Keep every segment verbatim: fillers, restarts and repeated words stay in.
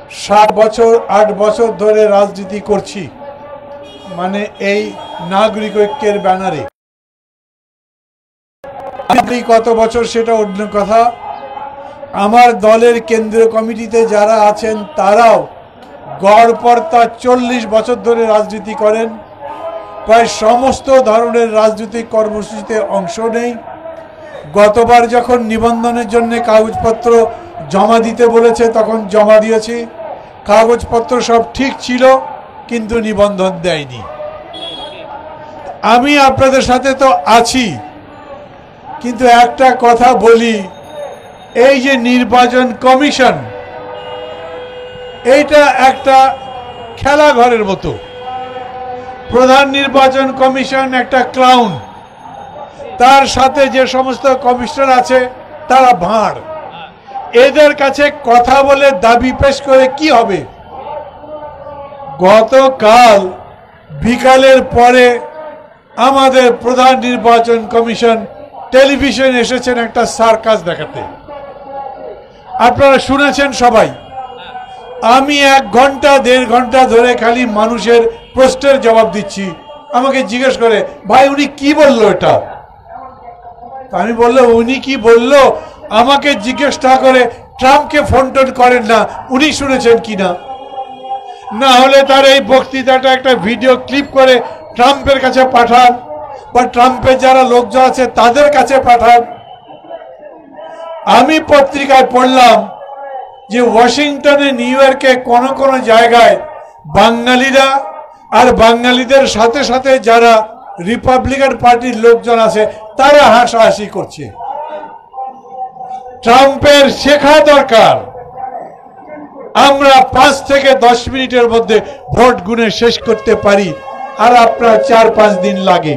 সাত বছর আট বছর ধরে রাজনীতি করছি, মানে এই নাগরিক ঐক্যের ব্যানারে। কত বছর সেটা অন্য কথা। আমার দলের কেন্দ্রীয় কমিটিতে যারা আছেন তারাও গড়পড়তা চল্লিশ বছর ধরে রাজনীতি করেন, প্রায় সমস্ত ধরনের রাজনৈতিক কর্মসূচিতে অংশ নেই। গতবার যখন নিবন্ধনের জন্য কাগজপত্র জমা দিতে বলেছে তখন জমা দিয়েছি, কাগজপত্র সব ঠিক ছিল কিন্তু নিবন্ধন দেয়নি। আমি আপনাদের সাথে তো আছি, কিন্তু একটা কথা বলি, এই যে নির্বাচন কমিশন, এইটা একটা খেলাঘরের মতো। প্রধান নির্বাচন কমিশন একটা ক্লাউন, তার সাথে যে সমস্ত কমিশনার আছে তারা ভাঁড়। এদের কাছে কথা বলে দাবি পেশ করে কি হবে? গতকাল বিকালের পরে আমাদের প্রধান নির্বাচন কমিশন টেলিভিশন এসেছেন একটা সার্কাস দেখাতে। আপনারা শুনেছেন সবাই। আমি এক ঘন্টা দেড় ঘন্টা ধরে খালি মানুষের প্রশ্নের জবাব দিচ্ছি। আমাকে জিজ্ঞেস করে, ভাই উনি কি বললো এটা? আমি বললাম, উনি কি বললো আমাকে জিজ্ঞেস না করে ট্রাম্পকে ফোন টোন করেন না, উনি শুনেছেন কিনা। না হলে তার এই বক্তৃতাটা একটা ভিডিও ক্লিপ করে ট্রাম্পের কাছে পাঠান, বা ট্রাম্পের যারা লোকজন আছে তাদের কাছে পাঠান। আমি পত্রিকায় পড়লাম যে ওয়াশিংটনে, নিউ ইয়র্কে কোন কোন জায়গায় বাঙালিরা আর বাঙালিদের সাথে সাথে যারা রিপাবলিকান পার্টির লোকজন আছে তারা হাসাহাসি করছে। ট্রাম্পের শেখা দরকার, আমরা পাঁচ থেকে দশ মিনিটের মধ্যে ভোট গুনে শেষ করতে পারি, আর আপনার চার পাঁচ দিন লাগে।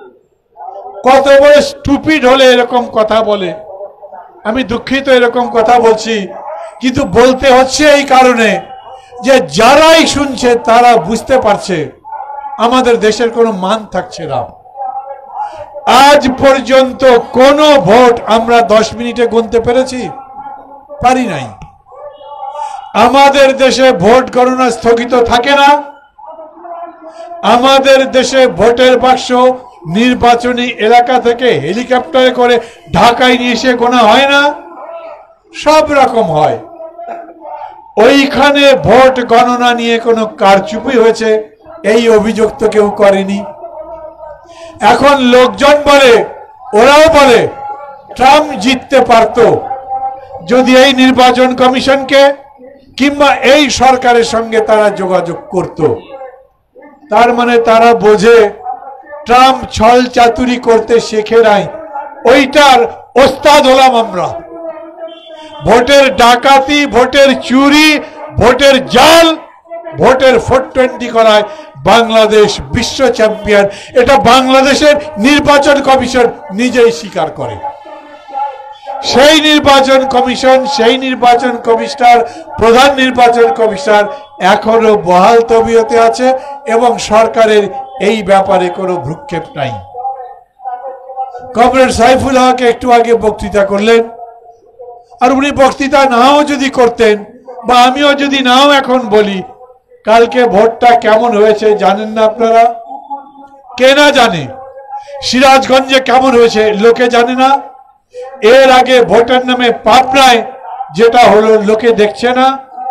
কত বড় স্টুপিড হলে এরকম কথা বলে। আমি দুঃখিত এরকম কথা বলছি, কিন্তু বলতে হচ্ছে এই কারণে যে যারাই শুনছে তারা বুঝতে পারছে আমাদের দেশের কোনো মান থাকছে না। আজ পর্যন্ত কোন ভোট আমরা দশ মিনিটে গুনতে পেরেছি? পারি নাই। আমাদের দেশে ভোট গণনা স্থগিত থাকে না। আমাদের দেশে ভোটের বাক্স নির্বাচনী এলাকা থেকে হেলিকপ্টারে করে ঢাকায় নিয়ে এসে গোনা হয় না, সব রকম হয়। ওইখানে ভোট গণনা নিয়ে কোনো কারচুপি হয়েছে এই অভিযোগ তো কেউ করেনি। এখন লোকজন বলে, ওরাও বলে ট্রাম্প জিততে পারত যদি এই নির্বাচন কমিশনকে কিংবা এই সরকারের সঙ্গে তারা যোগাযোগ করত। তার মানে তারা বোঝে ট্রাম্প ছল চাতুরি করতে শেখে নাই, ওইটার ওস্তাদ হলাম আমরা। ভোটের ডাকাতি, ভোটের চুরি, ভোটের জাল, ভোটের ফোর টোয়েন্টি করায় বাংলাদেশ বিশ্ব চ্যাম্পিয়ন। এটা বাংলাদেশের নির্বাচন কমিশন নিজেই স্বীকার করে। সেই নির্বাচন কমিশন, সেই নির্বাচন কমিশনার, প্রধান নির্বাচন কমিশনার এখনো বহাল তবিয়তে আছে এবং সরকারের এই ব্যাপারে কোনো ভ্রুক্ষেপ নাই। কমরেড সাইফুল হককে একটু আগে বক্তৃতা করলেন, আর উনি বক্তৃতা নাও যদি করতেন বা আমিও যদি নাও এখন বলি, কালকে ভোটটা কেমন হয়েছে জানেন না আপনারা? কে না জানে? সিরাজগঞ্জে কেমন হয়েছে লোকে জানে না? এর আগে ভোটের নামে পাবনায় যেটা হলো লোকে দেখছে না।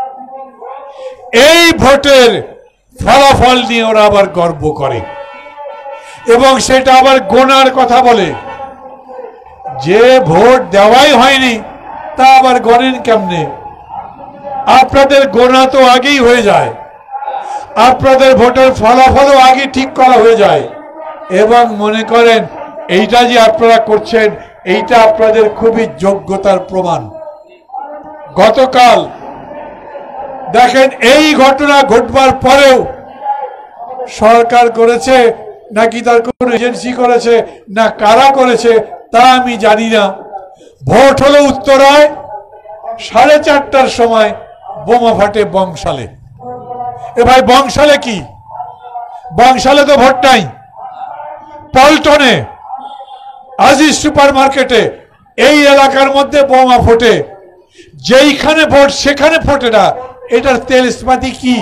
এই ভোটের ফলাফল নিয়ে ওরা আবার গর্ব করে এবং সেটা আবার গোনার কথা বলে। যে ভোট দেওয়াই হয়নি তা আবার গণেন কেমনে? আপনাদের গোনা তো আগেই হয়ে যায়, আপনাদের ভোটের ফলাফলও আগে ঠিক করা হয়ে যায় এবং মনে করেন এইটা যে আপনারা করছেন এইটা আপনাদের খুবই যোগ্যতার প্রমাণ। গতকাল দেখেন এই ঘটনা ঘটবার পরেও সরকার করেছে নাকি তার কোন এজেন্সি করেছে না কারা করেছে তা আমি জানি না, ভোট হলো উত্তরায়, সাড়ে চারটার সময় বোমা ফাটে বংশালে। এ ভাই বংশালে কি? বংশালে তো ভোট নাই। পল্টনে, আজিজ সুপার মার্কেটে, এই এলাকার মধ্যে বোমা ফোটে। যেইখানে ভোট সেখানে ফোটে না, এটার তেলস্পাতি কি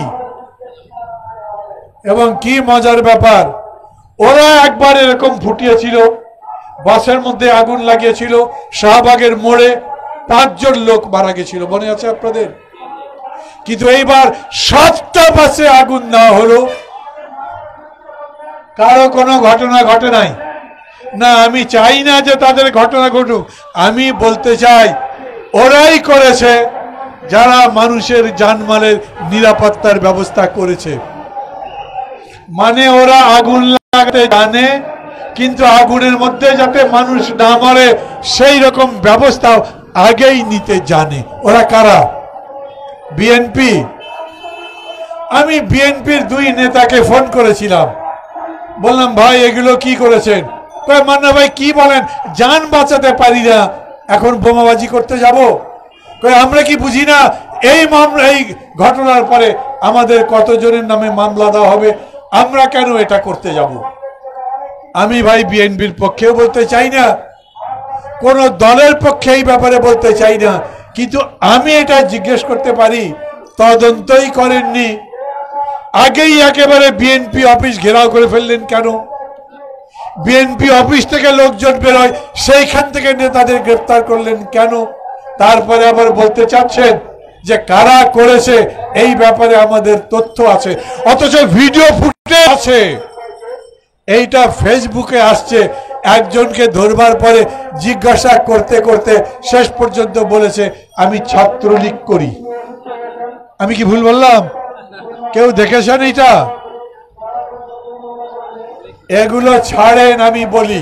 এবং কি মজার ব্যাপার, ওরা একবার এরকম ফুটিয়েছিল, বাসের মধ্যে আগুন লাগিয়েছিল, শাহবাগের মোড়ে পাঁচজন লোক মারা গেছিল, মনে আছে আপনাদের? কিন্তু এইবার সাতটা বাসে আগুন দেওয়া হলো, কারো কোনো ঘটনা ঘটে নাই। না, আমি চাই না যে তাদের ঘটনা ঘটুক, আমি বলতে চাই ওরাই করেছে যারা মানুষের জানমালের নিরাপত্তার ব্যবস্থা করেছে। মানে ওরা আগুন লাগাতে জানে, কিন্তু আগুনের মধ্যে যাতে মানুষ না মরে সেই রকম ব্যবস্থা আগেই নিতে জানে। ওরা কারা? বিএনপি। আমি বিএনপির দুই নেতাকে ফোন করেছিলাম, বললাম ভাই এগুলো কি করেছেন? কয় মান্না ভাই কি বলেন, জান বাঁচাতে পারি না, এখন বোমাবাজি করতে যাব? কয় আমরা কি বুঝি না এই মামলা, এই ঘটনার পরে আমাদের কতজনের নামে মামলা দেওয়া হবে, আমরা কেন এটা করতে যাব? আমি ভাই বিএনপির পক্ষেও বলতে চাই না, কোন দলের পক্ষে এই ব্যাপারে বলতে চাই না, কিন্তু আমি এটা জিজ্ঞেস করতে পারি, তদন্তই করেননি, আগেই একেবারে বিএনপি অফিস ঘেরাও করে ফেললেন কেন? বিএনপি অফিস থেকে লোকজন বেরোয়, সেইখান থেকে নেতাদের গ্রেফতার করলেন কেন? তারপরে আবার বলতে চাচ্ছেন যে কারা করেছে এই ব্যাপারে আমাদের তথ্য আছে, অথচ ভিডিও ফুটেজ আছে। এইটা ফেসবুকে আসছে, একজনকে ধরবার পরে জিজ্ঞাসা করতে করতে শেষ পর্যন্ত বলেছে আমি ছাত্রলীগ করি। আমি কি ভুল বললাম? কেউ দেখেছেন এটা? এগুলো ছাড়েন, আমি বলি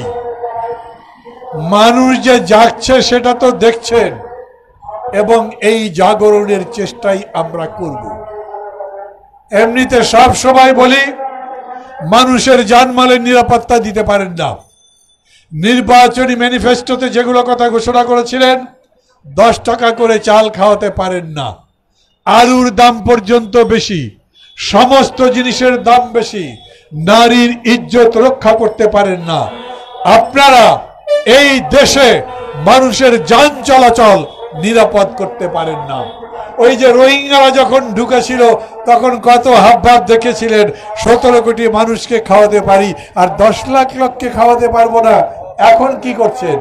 মানুষ যে জাগছে সেটা তো দেখছেন, এবং এই জাগরণের চেষ্টাই আমরা করব। এমনিতে সব সময় বলি মানুষের জানমালের নিরাপত্তা দিতে পারেন না। নির্বাচনী ম্যানিফেস্টোতে যেগুলো কথা ঘোষণা করেছিলেন, দশ টাকা করে চাল খাওয়াতে পারেন না, আলুর দাম পর্যন্ত বেশি, সমস্ত জিনিসের দাম বেশি, নারীর ইজ্জত রক্ষা করতে পারেন না। আপনারা এই দেশে মানুষের যান চলাচল নিরাপদ করতে পারেন না। ওই যে রোহিঙ্গারা যখন ঢুকেছিল তখন কত হাবভাব দেখেছিলেন, সতেরো কোটি মানুষকে খাওয়াতে পারি আর দশ লাখ লোককে খাওয়াতে পারবো না। এখন কি করছেন?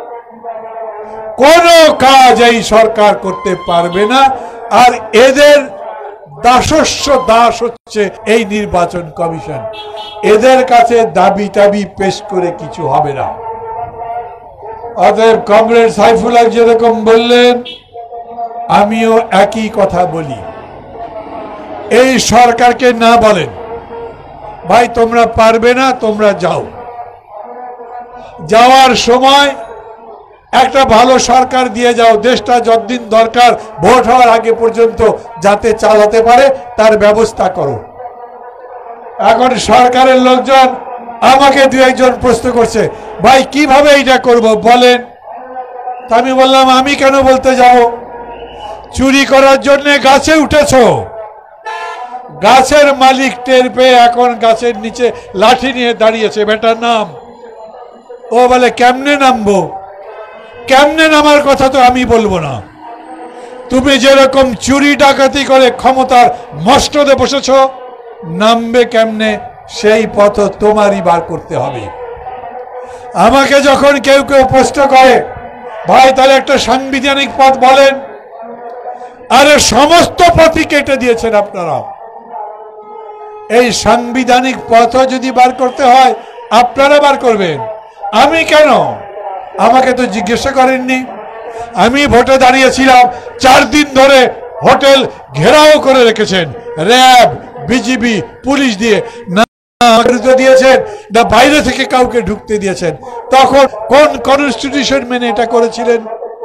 কোন কাজ এই সরকার করতে পারবে না, আর এদের দাসস্ব দাস হচ্ছে এই নির্বাচন কমিশন। এদের কাছে দাবি টাবি পেশ করে কিছু হবে না। অতএব কমরেড সাইফুল্লাহ যেরকম বললেন, আমিও একই কথা বলি। এই সরকারকে না বলেন ভাই তোমরা পারবে না, তোমরা যাও। যাওয়ার সময় একটা ভালো সরকার দিয়ে যাও, দেশটা যতদিন দরকার ভোট হওয়ার আগে পর্যন্ত যাতে চালাতে পারে তার ব্যবস্থা করো। এখন সরকারের লোকজন আমাকে দু একজন প্রশ্ন করছে, ভাই কিভাবে এটা করব বলেন। আমি বললাম আমি কেন বলতে যাব? চুরি করার জন্য গাছে উঠেছ, গাছের মালিক টের পেয়ে এখন গাছের নিচে লাঠি নিয়ে দাঁড়িয়েছে, বেটার নাম। ও বলে কেমনে নামবো? কেমনে নামার কথা তো আমি বলবো না। তুমি যেরকম চুরি ডাকাতি করে ক্ষমতার মস্তদে বসেছ, নামবে কেমনে সেই পথ তোমারই বার করতে হবে। আমাকে যখন কেউ কেউ প্রশ্ন করে ভাই তাহলে একটা সাংবিধানিক পথ বলেন, আরে সমস্ত পথই কেটে দিয়েছেন আপনারা। এই সাংবিধানিক পথ যদি বার করতে হয় আপনারা বার করবেন, আমি কেন? আমাকে তো জিজ্ঞাসা করেননি। আমি ভোটে দাঁড়িয়েছিলাম, চার দিন ধরে হোটেল ঘেরাও করে রেখেছেন র্যাব, বিজিবি, পুলিশ দিয়ে। না দিয়েছেন না বাইরে থেকে কাউকে ঢুকতে দিয়েছেন? তখন কোন কনস্টিটিউশন মেনে এটা করেছিলেন?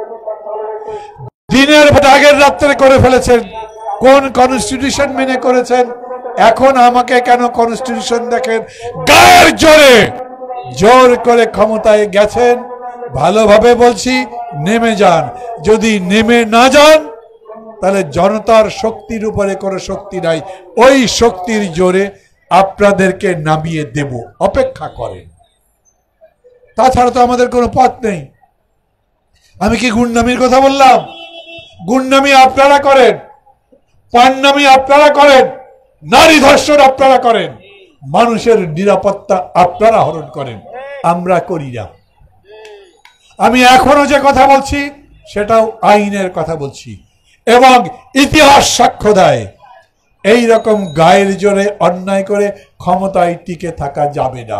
দিনের ভোট আগের রাত্রে করে ফেলেছেন, কোন কনস্টিটিউশন মেনে করেছেন? এখন আমাকে কেন কনস্টিটিউশন দেখেন? গায়ের জোরে জোর করে ক্ষমতায় গেছেন, ভালোভাবে বলছি নেমে যান। যদি নেমে না যান তাহলে জনতার শক্তির উপরে কোনো শক্তি নাই, ওই শক্তির জোরে আপনাদেরকে নামিয়ে দেব, অপেক্ষা করেন। তাছাড়া তো আমাদের কোনো পথ নেই। আমি কি গুন্ডামির কথা বললাম? গুন্ডামি আপনারা করেন, পান্নামি আপনারা করেন, নারী ধর্ষণ আপনারা করেন, মানুষের নিরাপত্তা আপনারা হরণ করেন, আমরা করি না। আমি এখনো যে কথা বলছি সেটাও আইনের কথা বলছি, এবং ইতিহাস সাক্ষ্য দেয় এই রকম গায়ের জোরে অন্যায় করে ক্ষমতায় টিকে থাকা যাবে না।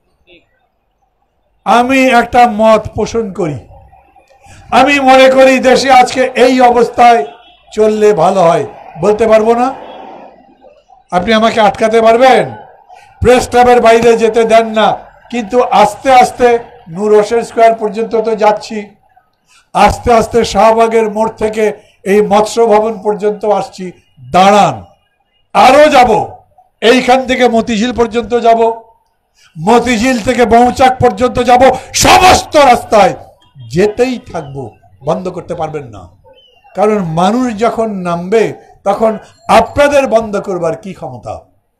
আমি একটা মত পোষণ করি, আমি মনে করি দেশে আজকে এই অবস্থায় চললে ভালো হয়। বলতে পারবো না? আপনি আমাকে আটকাতে পারবেন? প্রেস ক্লাবের বাইরে যেতে দেন না, কিন্তু আস্তে আস্তে নূর হোসেন স্কোয়ার পর্যন্ত তো যাচ্ছি, আস্তে আস্তে শাহবাগের মোড় থেকে এই মৎস্য ভবন পর্যন্ত আসছি। দাঁড়ান, আরো যাব, এইখান থেকে মতিঝিল পর্যন্ত যাব, মতিঝিল থেকে মৌচাক পর্যন্ত যাব, সমস্ত রাস্তায় যেতেই থাকবো, বন্ধ করতে পারবেন না। কারণ মানুষ যখন নামবে তখন আপনাদের বন্ধ করবার কি ক্ষমতা?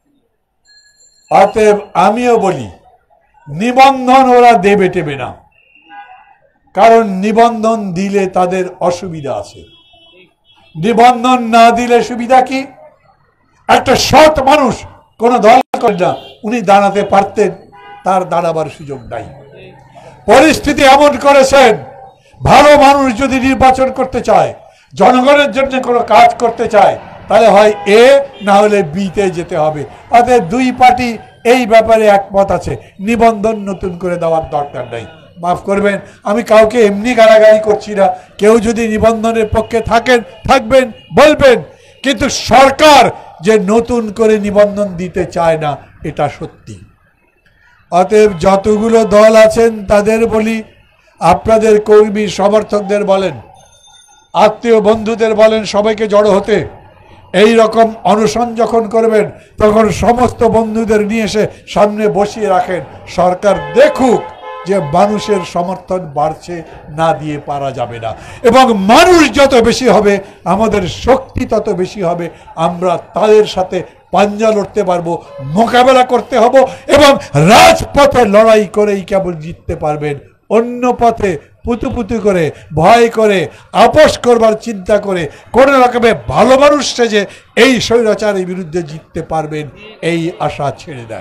অতএব আমিও বলি, নিবন্ধন ওরা দেবে টেবে না, কারণ নিবন্ধন দিলে তাদের অসুবিধা আছে। নিবন্ধন না দিলে সুবিধা কি? একটা সৎ মানুষ কোন দল করে না, উনি দাঁড়াতে পারতেন, তার দাঁড়াবার সুযোগ নাই। পরিস্থিতি এমন করেছেন, ভালো মানুষ যদি নির্বাচন করতে চায়, জনগণের জন্য কোনো কাজ করতে চায়, তাহলে হয় এ, না হলে বিতে যেতে হবে। অতএব দুই পার্টি এই ব্যাপারে একমত আছে, নিবন্ধন নতুন করে দেওয়ার দরকার নেই। মাফ করবেন, আমি কাউকে এমনি গালাগালি করছি না, কেউ যদি নিবন্ধনের পক্ষে থাকেন থাকবেন, বলবেন, কিন্তু সরকার যে নতুন করে নিবন্ধন দিতে চায় না এটা সত্যি। অতএব যতগুলো দল আছেন তাদের বলি, আপনাদের কর্মী সমর্থকদের বলেন, আত্মীয় বন্ধুদের বলেন সবাইকে জড়ো হতে। এই রকম অনশন যখন করবেন তখন সমস্ত বন্ধুদের নিয়ে এসে সামনে বসিয়ে রাখেন, সরকার দেখুক যে মানুষের সমর্থন বাড়ছে, না দিয়ে পারা যাবে না। এবং মানুষ যত বেশি হবে আমাদের শক্তি তত বেশি হবে, আমরা তাদের সাথে পাঞ্জা লড়তে পারবো, মোকাবেলা করতে হবে, এবং রাজপথে লড়াই করেই কেবল জিততে পারবেন। অন্য পথে পুতু পুতু করে, ভয় করে, আপোষ করবার চিন্তা করে, কোন রকমে ভালো মানুষ সেজে এই স্বৈরাচারের বিরুদ্ধে জিততে পারবেন এই আশা ছেড়ে দেন।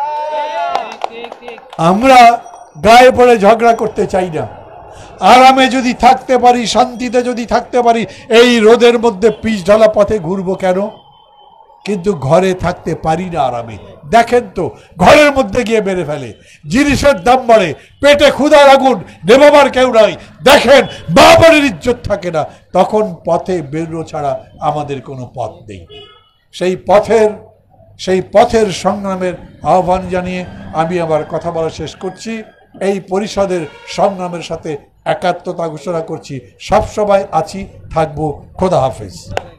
আমরা গায়ে পড়ে ঝগড়া করতে চাই না। আরামে যদি থাকতে পারি, শান্তিতে যদি থাকতে পারি, এই রোদের মধ্যে পিচ ঢালা পথে ঘুরবো কেন? কিন্তু ঘরে থাকতে পারি না আরামে। দেখেন তো, ঘরের মধ্যে গিয়ে মেরে ফেলে, জিনিসের দাম বাড়ে, পেটে ক্ষুধার আগুন, নেবার কেউ নাই, দেখেন বাবার ইজ্জত থাকে না, তখন পথে বেরো ছাড়া আমাদের কোনো পথ নেই। সেই পথের সেই পথের সংগ্রামের আহ্বান জানিয়ে আমি আমার কথা বলা শেষ করছি। এই পরিষদের সংগ্রামের সাথে একাত্মতা ঘোষণা করছি। সব সময় আছি, থাকবো। খোদা হাফেজ।